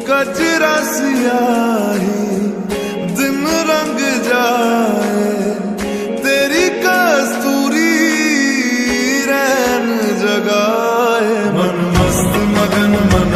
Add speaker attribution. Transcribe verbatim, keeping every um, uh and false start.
Speaker 1: कजरा सियाही दिन रंग जाए, तेरी कस्तूरी रैन जगा